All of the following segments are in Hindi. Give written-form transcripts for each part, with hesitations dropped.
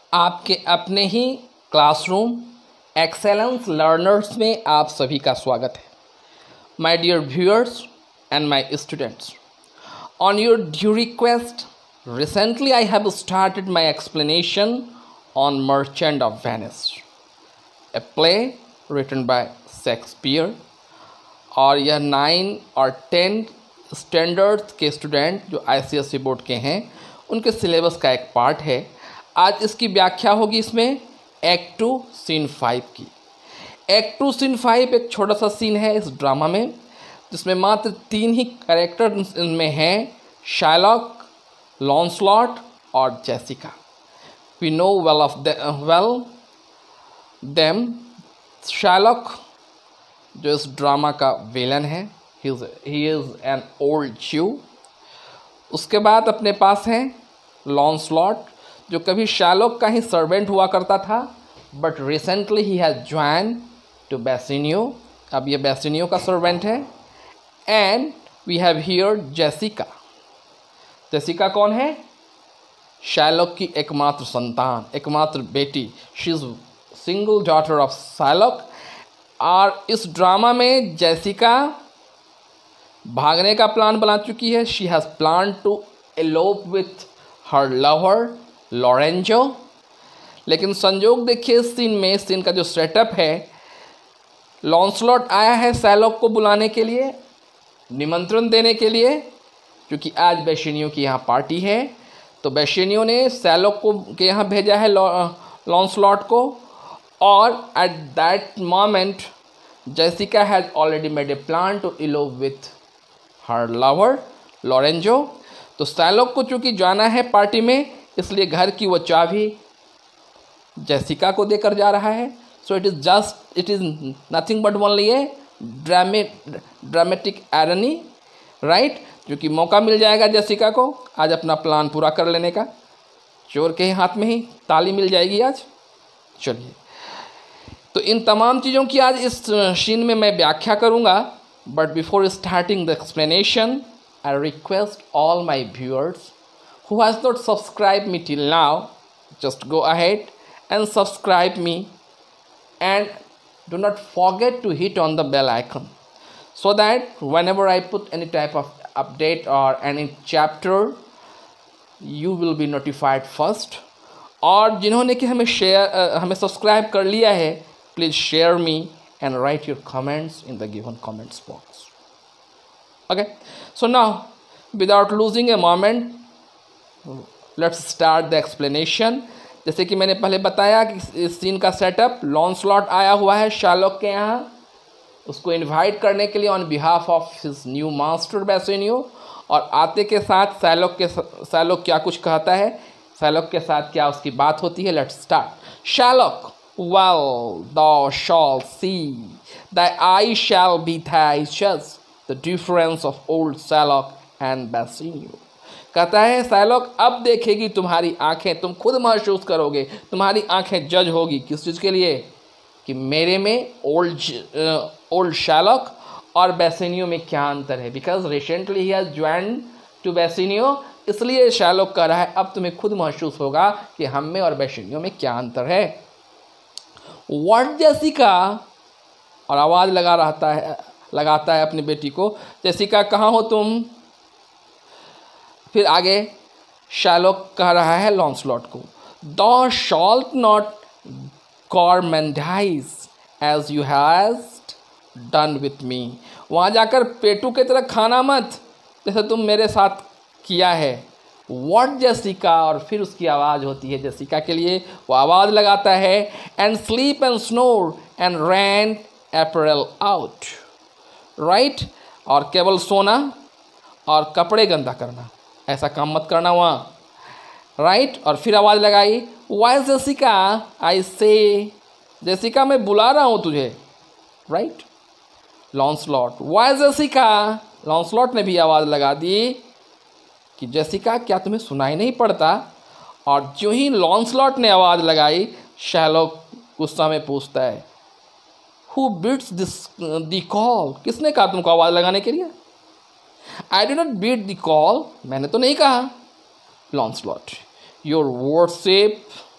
आपके अपने ही क्लासरूम एक्सेलेंस लर्नर्स में आप सभी का स्वागत है। My dear viewers and my students, on your due request recently I have started my explanation on Merchant of Venice, a play written by Shakespeare। और यह 9 और 10 स्टैंडर्ड्स के स्टूडेंट जो ICSE बोर्ड के हैं उनके सिलेबस का एक पार्ट है। आज इसकी व्याख्या होगी इसमें एक्ट 2 सीन 5 की। एक्ट 2 सीन 5 एक छोटा सा सीन है इस ड्रामा में, जिसमें मात्र 3 ही कैरेक्टर इनमें हैं, शार्लक, लॉन्सलॉट और Jessica. We know well them. Shylock जो इस ड्रामा का विलन है, ही इज़ एन ओल्ड ज्यू। उसके बाद अपने पास हैं लॉन्सलॉट, जो कभी शार्लक का ही सर्वेंट हुआ करता था, बट रिसेंटली ही हैज़ ज्वाइन टू बेसिनियो। अब ये बेसिनियो का सर्वेंट है। And we have here Jessica. Jessica कौन है? शार्लक की एकमात्र संतान, एकमात्र बेटी। She is single daughter of Shylock. और इस ड्रामा में जेसिका भागने का प्लान बना चुकी है। She has plan to elope with her lover Lorenzo. लेकिन संयोग देखिए इस सीन का जो सेटअप है, लॉन्सलॉट आया है शार्लक को बुलाने के लिए, निमंत्रण देने के लिए, क्योंकि आज बेसिनियो की यहाँ पार्टी है। तो बेसिनियो ने शार्लक को के यहाँ भेजा है लॉन्सलॉट को। और at that moment Jessica has already made a plan to elope with her lover Lorenzo. तो शार्लक को चूँकि जाना है पार्टी में, इसलिए घर की वो चाबी जेसिका को देकर जा रहा है। So it is nothing but only a dramatic irony, right? जो कि मौका मिल जाएगा जेसिका को आज अपना प्लान पूरा कर लेने का। चोर के हाथ में ही ताली मिल जाएगी आज। चलिए, तो इन तमाम चीज़ों की आज इस सीन में मैं व्याख्या करूंगा। But before starting the explanation, I request all my viewers who has not subscribed me till now, just go ahead and subscribe me, and do not forget to hit on the bell icon so that whenever I put any type of update or any chapter, you will be notified first। और जिन्होंने कि हमें सब्सक्राइब कर लिया है, please share me and write your comments in the given comments box। Okay, so now without losing a moment, let's start the explanation. जैसे कि मैंने पहले बताया कि इस सीन का सेटअप, लॉन्सलॉट आया हुआ है शार्लक के यहाँ उसको इनवाइट करने के लिए on behalf of his new master Bassanio. और आते के साथ शार्लक क्या कुछ कहता है, शार्लक के साथ क्या उसकी बात होती है। Let's start. Shylock, well thou shalt see, thy eye shall be thy judge, the difference of old Shylock and Bassanio। कहता है शार्लक अब देखेगी तुम्हारी आंखें, तुम खुद महसूस करोगे, तुम्हारी आंखें जज होगी। किस चीज़ के लिए? कि मेरे में ओल्ड शार्लक और बेसिनियो में क्या अंतर है। बिकॉज रिसेंटली ही हैज़ ज्वाइन टू बेसिनियो, इसलिए शार्लक कह रहा है अब तुम्हें खुद महसूस होगा कि हम में और बेसिनियो में क्या अंतर है। व्हाट जेसिका, और आवाज़ लगाता है अपनी बेटी को, जेसिका कहाँ हो तुम? फिर आगे शार्लक कह रहा है लॉन्सलॉट को, thou shalt not gormandize as you hast done with me। वहाँ जाकर पेटू की तरह खाना मत जैसे तुम मेरे साथ किया है। What जेसिका, और फिर उसकी आवाज़ होती है जेसिका के लिए, वो आवाज़ लगाता है and sleep and snore and rent apparel out, right? और केवल सोना और कपड़े गंदा करना, ऐसा काम मत करना वहाँ, राइट? और फिर आवाज़ लगाई, वाई जेसिका आई से, जेसिका मैं बुला रहा हूँ तुझे, right? Launcelot, why Jessica, Launcelot ने भी आवाज़ लगा दी कि जेसिका क्या तुम्हें सुनाई नहीं पड़ता? और जो ही लॉन्सलॉट ने आवाज़ लगाई, शार्लक गुस्सा में पूछता है, हु बिड्स द कॉल, किसने कहा तुमको आवाज़ लगाने के लिए? I did not beat the call, मैंने तो नहीं कहा। लॉन्सलॉट, your worship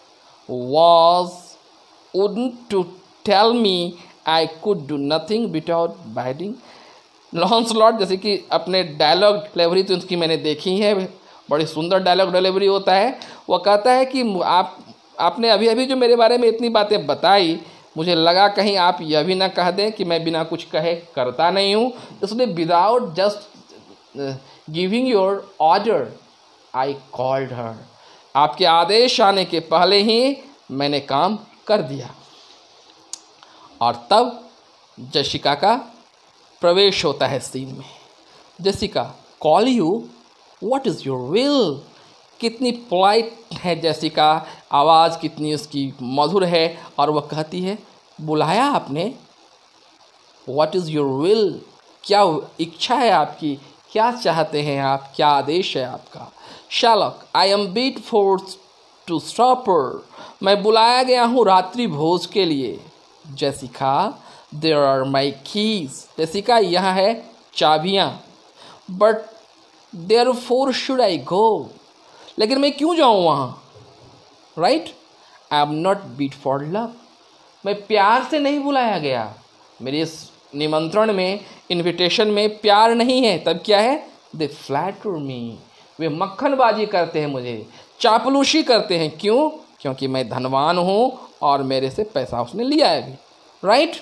was wouldn't to tell me I could do nothing without biting. लॉन्सलॉट जैसे कि अपने डायलॉग डिलीवरी तो उसकी मैंने देखी है, बड़ी सुंदर डायलॉग डिलीवरी होता है। वो कहता है कि आपने अभी अभी जो मेरे बारे में इतनी बातें बताई, मुझे लगा कहीं आप यह भी ना कह दें कि मैं बिना कुछ कहे करता नहीं हूँ, इसलिए without just giving your order I called her, आपके आदेश आने के पहले ही मैंने काम कर दिया। और तब जेसिका का प्रवेश होता है सीन में। Jessica, call you, what is your will. कितनी पोलाइट है जेसिका, आवाज़ कितनी उसकी मधुर है, और वह कहती है बुलाया आपने, व्हाट इज़ योर विल, क्या इच्छा है आपकी, क्या चाहते हैं आप, क्या आदेश है आपका। Shylock, I am bid forth to supper, मैं बुलाया गया हूँ रात्रि भोज के लिए। Jessica, there are my keys, Jessica यहाँ है चाबियाँ। But wherefore should I go, लेकिन मैं क्यों जाऊँ वहाँ। Right, I am not bid for love, मैं प्यार से नहीं बुलाया गया, मेरे इस निमंत्रण में, इनविटेशन में प्यार नहीं है। तब क्या है, दे फ्लैटर मी, वे मक्खनबाजी करते हैं, मुझे चापलूसी करते हैं। क्यों, क्योंकि मैं धनवान हूँ और मेरे से पैसा उसने लिया है अभी। Right,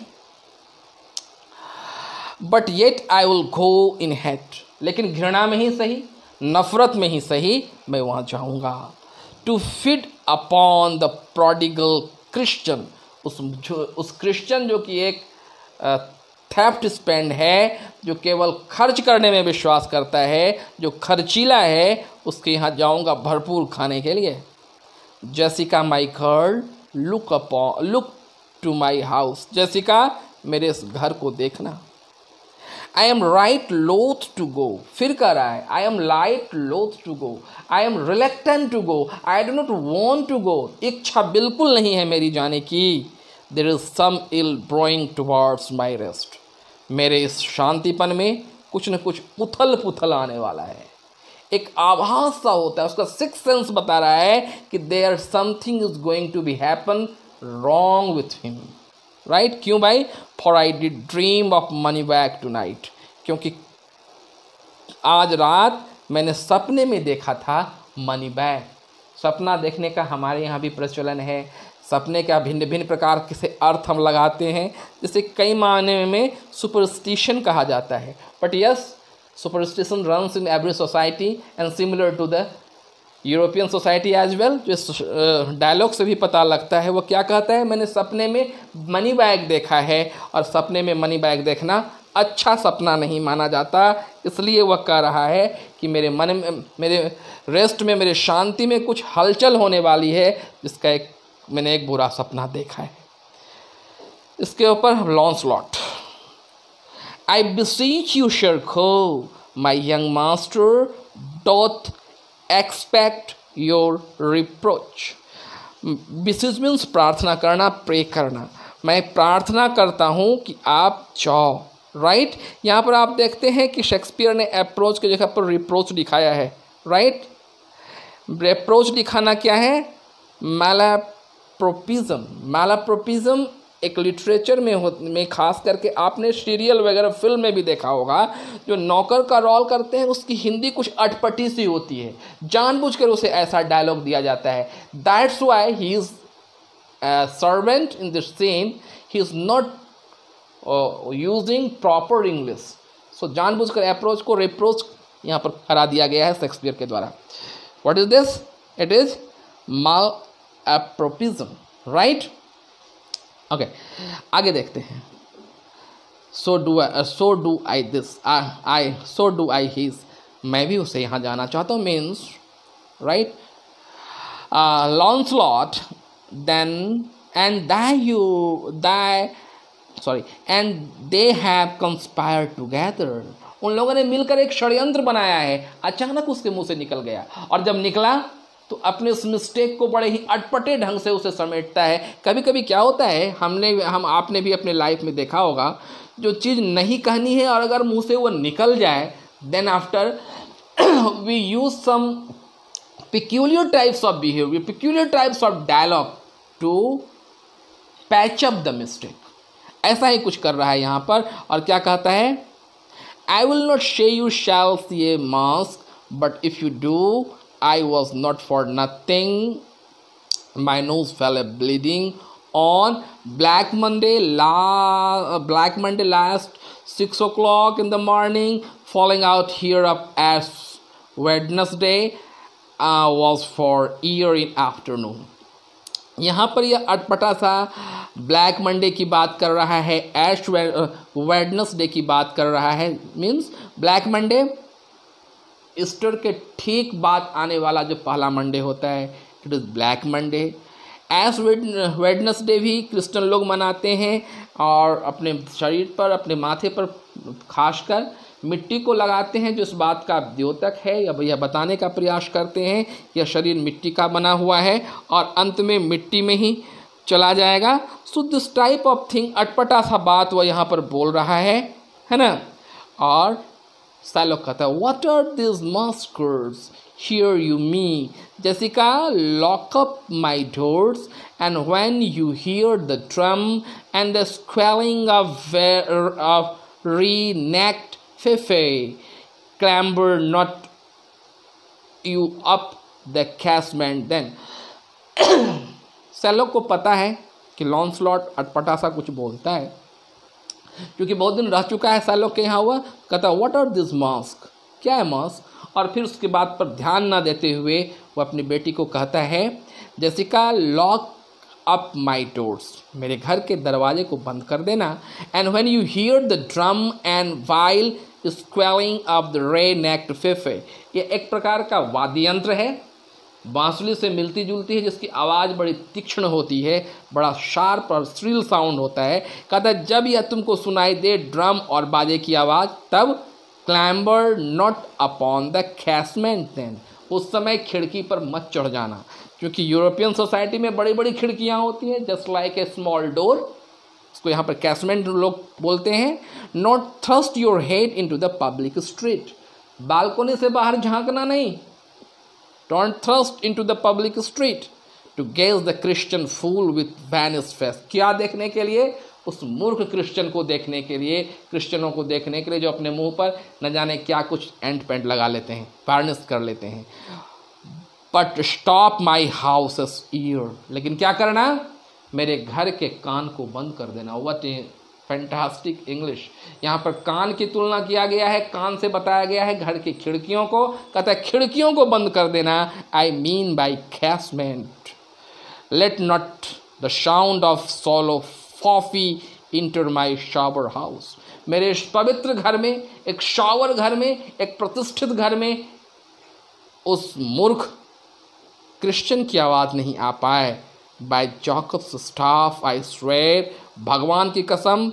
but yet I will go in hate, लेकिन घृणा में ही सही, नफरत में ही सही, मैं वहाँ जाऊँगा। To feed upon the prodigal Christian, उस क्रिश्चियन जो कि एक थेफ्ट स्पेंड है, जो केवल खर्च करने में विश्वास करता है, जो खर्चीला है, उसके यहाँ जाऊँगा भरपूर खाने के लिए। Jessica my girl, look to my house, Jessica मेरे इस घर को देखना। I am right loath to go, फिर कह रहा है I am light loath to go, I am reluctant to go, I do not want to go, इच्छा बिल्कुल नहीं है मेरी जाने की। There is some ill brewing towards my rest, मेरे इस शांतिपन में कुछ न कुछ उथल पुथल आने वाला है। एक आभास सा होता है, उसका सिक्स सेंस बता रहा है कि there something is going to be happen wrong with him. Right, क्यों भाई, for I did dream of money bag tonight, क्योंकि आज रात मैंने सपने में देखा था मनी बैग। सपना देखने का हमारे यहाँ भी प्रचलन है। सपने का भिन्न भिन्न प्रकार के अर्थ हम लगाते हैं, जिसे कई मायने में सुपरस्टिशन कहा जाता है। But yes, superstition runs in every society and similar to the European society as well. जो इस डायलॉग से भी पता लगता है, वो क्या कहता है, मैंने सपने में मनी बैग देखा है, और सपने में मनी बैग देखना अच्छा सपना नहीं माना जाता। इसलिए वह कह रहा है कि मेरे मन में, मेरे रेस्ट में, मेरे शांति में कुछ हलचल होने वाली है, जिसका मैंने एक बुरा सपना देखा है। इसके ऊपर लॉन्सलॉट, आई beseech you Sherko, my young master doth expect your reproach. beseech means प्रार्थना करना, प्रे करना। मैं प्रार्थना करता हूँ कि आप जाओ। राइट, यहाँ पर आप देखते हैं कि शेक्सपियर ने अप्रोच की जगह पर रिप्रोच दिखाया है। राइट, रिप्रोच दिखाना क्या है, मैलाप्रोपिज्म। मैलाप्रोपिज्म एक लिटरेचर में खास करके आपने सीरियल वगैरह फिल्म में भी देखा होगा, जो नौकर का रोल करते हैं उसकी हिंदी कुछ अटपटी सी होती है, जानबूझकर उसे ऐसा डायलॉग दिया जाता है। That's why he is servant in this scene, he is not using proper English. So जानबूझकर अप्रोच को रिप्रोच यहाँ पर करा दिया गया है शेक्सपियर के द्वारा। What is this, it is malapropism. Right, okay, आगे देखते हैं। सो डू आई हिज, मैं भी उसे यहाँ जाना चाहता हूँ, means right. Launcelot then and they have conspired together, उन लोगों ने मिलकर एक षड्यंत्र बनाया है। अचानक उसके मुंह से निकल गया, और जब निकला तो अपने उस मिस्टेक को बड़े ही अटपटे ढंग से उसे समेटता है। कभी कभी क्या होता है, आपने भी अपने लाइफ में देखा होगा, जो चीज़ नहीं कहनी है और अगर मुंह से वो निकल जाए, then after we use some peculiar types of behavior, peculiar types of dialogue to patch up the mistake. ऐसा ही कुछ कर रहा है यहाँ पर, और क्या कहता है, I will not say you shall see a mask, but if you do I was not for nothing, my nose fell a bleeding on Black Monday last 6 o'clock in the morning, falling out here up as Wednesday was for year in afternoon। यहाँ पर यह अटपटा सा ब्लैक मंडे की बात कर रहा है, एश वेडनेसडे की बात कर रहा है। मीन्स ब्लैक मंडे ईस्टर के ठीक बाद आने वाला जो पहला मंडे होता है, it is Black Monday. Ash Wednesday भी क्रिश्चियन लोग मनाते हैं, और अपने शरीर पर, अपने माथे पर खासकर मिट्टी को लगाते हैं, जो इस बात का द्योतक है, या यह बताने का प्रयास करते हैं यह शरीर मिट्टी का बना हुआ है और अंत में मिट्टी में ही चला जाएगा। So this type of thing, अटपटा सा बात वह यहाँ पर बोल रहा है ना। और सालोक कहता है, what are this masques hear you me, Jessica lock up my doors, and when you hear the drum and the squealing of wry-necked Fefe, clamber not you up the casement then। Shylock को पता है कि लॉन्सलॉट अटपटा सा कुछ बोलता है, क्योंकि बहुत दिन रह चुका है सैलोक के यहाँ हुआ। कहता है, व्हाट आर दिस मास्क, क्या है मास्क। और फिर उसके बात पर ध्यान ना देते हुए वो अपनी बेटी को कहता है, Jessica lock up my doors, मेरे घर के दरवाजे को बंद कर देना। And when you hear the drum and vile squealing of the wry-necked fife, ये एक प्रकार का वाद्य यंत्र है, बांसुरी से मिलती जुलती है, जिसकी आवाज़ बड़ी तीक्ष्ण होती है, बड़ा शार्प और श्रील साउंड होता है। कहता है, जब यह तुमको सुनाई दे ड्रम और बाजे की आवाज़, तब clamber not upon the casement then, उस समय खिड़की पर मत चढ़ जाना, क्योंकि यूरोपियन सोसाइटी में बड़ी बड़ी खिड़कियाँ होती हैं, just like a small door, इसको यहाँ पर कैसमेंट लोग बोलते हैं। Not thrust your head into the public street, balcony से बाहर झांकना नहीं। Don't thrust into the public street to gaze the Christian fool with varnished face, क्या देखने के लिए, उस मूर्ख क्रिश्चियन को देखने के लिए, क्रिश्चियनों को देखने के लिए जो अपने मुंह पर न जाने क्या कुछ एंड पेंट लगा लेते हैं, वार्निश कर लेते हैं। But stop my house ear, लेकिन क्या करना, मेरे घर के कान को बंद कर देना। What a fantastic English. यहाँ पर कान की तुलना किया गया है, कान से बताया गया है घर की खिड़कियों को। कहता है खिड़कियों को बंद कर देना, I mean by casement. Let not the sound of shallow foppery enter my sober house, मेरे पवित्र घर में, एक शावर घर में, एक प्रतिष्ठित घर में उस मूर्ख क्रिश्चियन की आवाज़ नहीं आ पाए। By Jacob's staff I swear, भगवान की कसम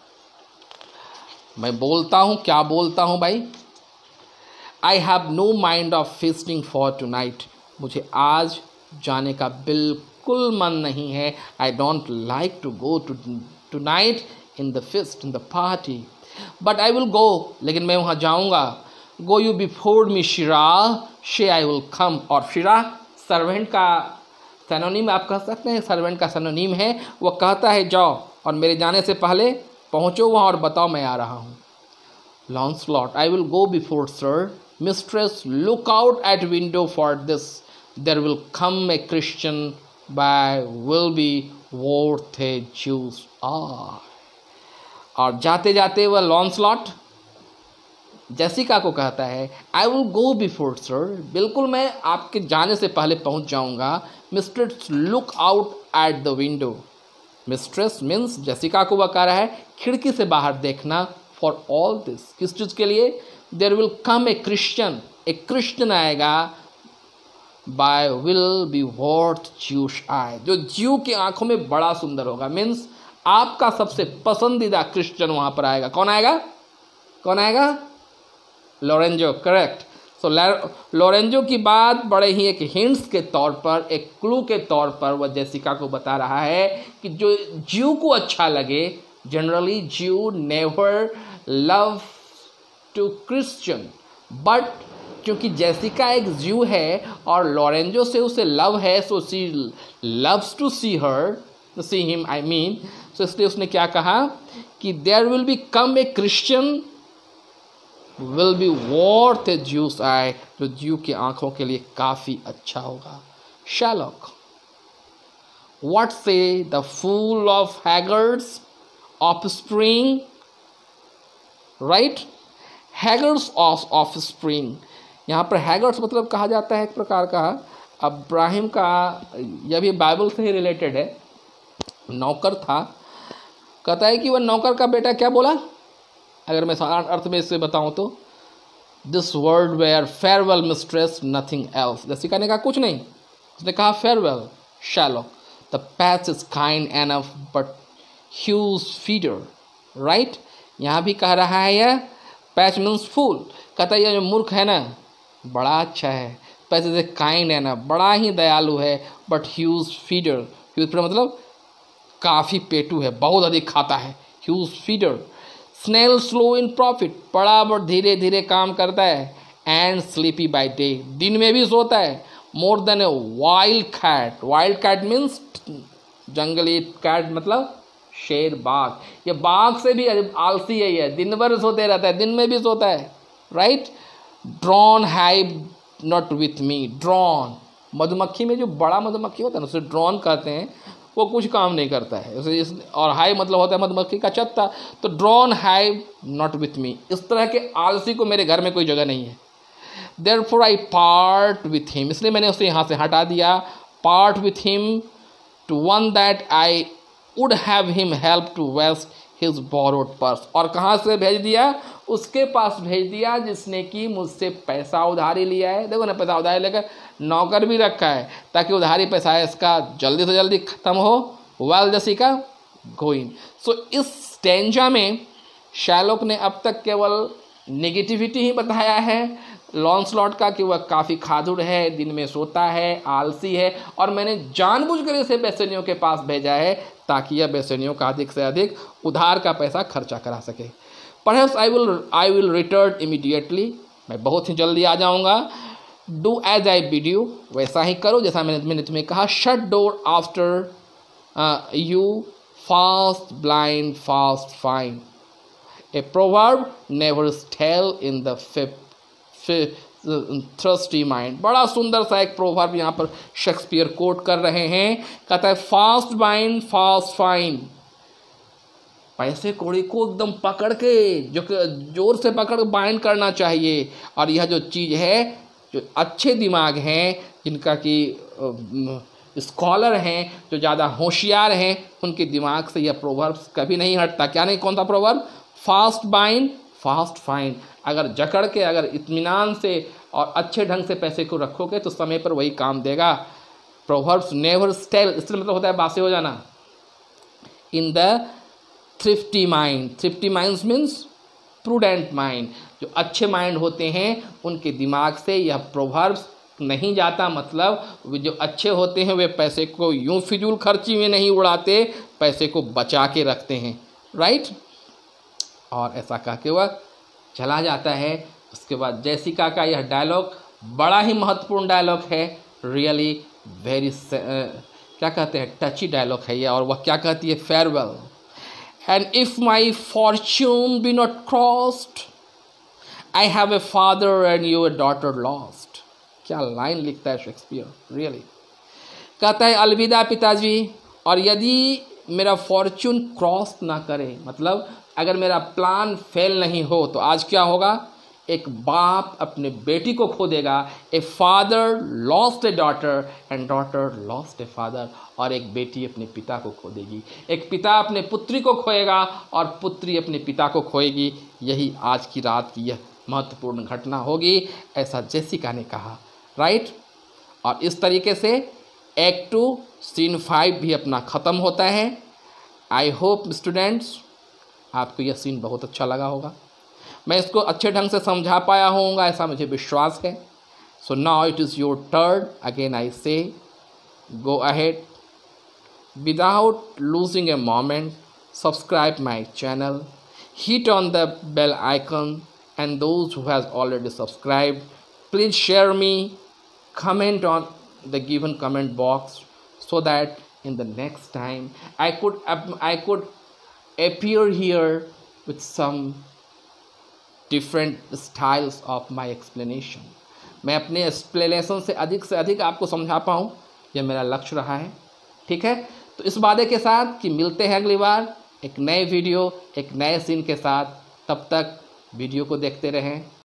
मैं बोलता हूँ, क्या बोलता हूँ भाई, I have no mind of feasting for tonight, मुझे आज जाने का बिल्कुल मन नहीं है। I don't like to go tonight in the feast, in the party, but I will go, लेकिन मैं वहाँ जाऊँगा। गो यू बिफोर मी शिरा, शे आई विल कम, और शिरा सर्वेंट का सैनोनिम आप कह सकते हैं, सर्वेंट का सैनोनिम है। वह कहता है जाओ और मेरे जाने से पहले पहुँचो वहाँ और बताओ मैं आ रहा हूँ। Launcelot, I will go before sir, mistress look out at window for this, there will come a Christian by will be worth a Jewess eye. और जाते जाते वह लॉन्सलॉट जेसिका को कहता है, I will go before sir, बिल्कुल मैं आपके जाने से पहले पहुंच जाऊंगा। Mistress look out at the window, mistress means Jessica को वह कह रहा है खिड़की से बाहर देखना। फॉर ऑल दिस, किस चीज़ के लिए, there will come a Christian, एक क्रिश्चियन आएगा, by will be worth Jewess eye, जो ज्यू की आंखों में बड़ा सुंदर होगा। मीन्स आपका सबसे पसंदीदा क्रिश्चियन वहां पर आएगा। कौन आएगा, कौन आएगा, लोरेंजो, करेक्ट। सो लोरेंजो की बात बड़े ही एक हिंट्स के तौर पर, एक क्लू के तौर पर वह जेसिका को बता रहा है कि जो ज्यू को अच्छा लगे, generally Jew never love to Christian, but क्योंकि जेसिका एक ज्यू है और लॉरेंजो से उसे लव है, so she loves to see her, see him I mean, so इसलिए उसने क्या कहा कि there will be come a Christian will be worth a Jewess eye, जो ज्यू की आंखों के लिए काफ़ी अच्छा होगा। Shylock, what say the fool of Hagar's offspring, right, Hagar's offspring. यहाँ पर हैगर्ड्स मतलब कहा जाता है एक प्रकार का अब्राहिम का, यह भी बाइबल से ही रिलेटेड है, नौकर था। कहता है कि वह नौकर का बेटा क्या बोला, अगर मैं साधारण अर्थ में इससे बताऊं तो, this word were farewell mistress nothing else. Jessica ने कहा कुछ नहीं, उसने कहा farewell Shylock, the patch is kind enough but huge feeder, right. यहाँ भी कह रहा है यह पैच मीन्स फूल, कहता है यह जो मूर्ख है ना बड़ा अच्छा है, पैच इज ए काइंड है ना बड़ा ही दयालु है, but huge feeder, huge feeder मतलब काफ़ी पेटू है, बहुत अधिक खाता है, huge feeder. Snail slow in profit, बड़ा बड़ धीरे धीरे काम करता है, एंड स्लीपी बाय डे, दिन में भी सोता है, more than a wild cat, wild cat means जंगली कैट मतलब शेर, बाघ, ये बाघ से भी आलसी है, ये दिन भर सोते रहता है, दिन में भी सोता है, right. Drone hive not with me, drone मधुमक्खी में जो बड़ा मधुमक्खी होता है ना उसे ड्रॉन कहते हैं, वो कुछ काम नहीं करता है उसे, और हाई मतलब होता है मधुमक्खी का छत्ता, तो drone hive not with me, इस तरह के आलसी को मेरे घर में कोई जगह नहीं है। Therefore I part with him, इसलिए मैंने उसे यहाँ से हटा दिया, part with him to one that I would have him help to waste his borrowed purse, और कहाँ से भेज दिया, उसके पास भेज दिया जिसने कि मुझसे पैसा उधारी लिया है। देखो ना, पैसा उधारी लेकर नौकर भी रखा है ताकि उधारी पैसा है इसका जल्दी से जल्दी ख़त्म हो। वेल जेसिका गो इन। सो इस स्टेंजा में शैलॉक ने अब तक केवल नेगेटिविटी ही बताया है लॉन्सलॉट का, कि वह काफ़ी खादुड़ है, दिन में सोता है, आलसी है, और मैंने जानबूझकर इसे बेसनियों के पास भेजा है ताकि यह बेसनियों का अधिक से अधिक उधार का पैसा खर्चा करा सके। Perhaps I will return immediately, मैं बहुत ही जल्दी आ जाऊँगा। Do as I bid you, वैसा ही करो जैसा मैंने तुम्हें कहा। Shut door after you, fast blind fast find, a proverb never stale in the thrifty mind. बड़ा सुंदर सा एक प्रोवर्ब यहाँ पर शेक्सपियर कोट कर रहे हैं, कहता है फास्ट बाइंड फास्ट फाइन, पैसे कौड़ी को एकदम पकड़ के जो जोर से पकड़ बाइंड करना चाहिए, और यह जो चीज़ है, जो अच्छे दिमाग हैं, जिनका कि स्कॉलर हैं, जो ज़्यादा होशियार हैं, उनके दिमाग से यह प्रोवर्ब कभी नहीं हटता। क्या नहीं, कौन सा proverb, fast bind fast find. अगर जकड़ के, अगर इत्मीनान से और अच्छे ढंग से पैसे को रखोगे तो समय पर वही काम देगा। प्रोवर्ब्स नेवर स्टेल, इसलिए मतलब होता है बासी हो जाना। In the thrifty mind, thrifty minds means prudent mind, जो अच्छे माइंड होते हैं उनके दिमाग से यह प्रोवर्ब्स नहीं जाता। मतलब वे जो अच्छे होते हैं वे पैसे को यूं फिजूल खर्ची में नहीं उड़ाते, पैसे को बचा के रखते हैं, राइट। और ऐसा कह के वह चला जाता है। उसके बाद जेसिका का यह डायलॉग बड़ा ही महत्वपूर्ण डायलॉग है, रियली वेरी क्या कहते हैं, टची डायलॉग है ये। और वह क्या कहती है, farewell and if my fortune be not crossed I have a father and you a daughter lost. क्या लाइन लिखता है शेक्सपियर, रियली। कहता है अलविदा पिताजी, और यदि मेरा फॉर्च्यून क्रॉस ना करे, मतलब अगर मेरा प्लान फेल नहीं हो, तो आज क्या होगा, एक बाप अपने बेटी को खो देगा। A father lost a daughter and daughter lost a father, और एक बेटी अपने पिता को खो देगी। एक पिता अपने पुत्री को खोएगा और पुत्री अपने पिता को खोएगी। यही आज की रात की यह महत्वपूर्ण घटना होगी, ऐसा जेसिका ने कहा, राइट। और इस तरीके से एक्ट 2 सीन 5 भी अपना ख़त्म होता है। आई होप स्टूडेंट्स आपको यह सीन बहुत अच्छा लगा होगा, मैं इसको अच्छे ढंग से समझा पाया होऊंगा, ऐसा मुझे विश्वास है। So now it is your turn, again I say go ahead without losing a moment, subscribe my channel, hit on the bell icon, and those who has already subscribed, please share me, comment on the given comment box, so that in the next time I could appear here with some different styles of my explanation. मैं अपने एक्सप्लेनेशन से अधिक आपको समझा पाऊँ, यह मेरा लक्ष्य रहा है। ठीक है, तो इस वादे के साथ कि मिलते हैं अगली बार एक नए वीडियो एक नए सीन के साथ। तब तक वीडियो को देखते रहें।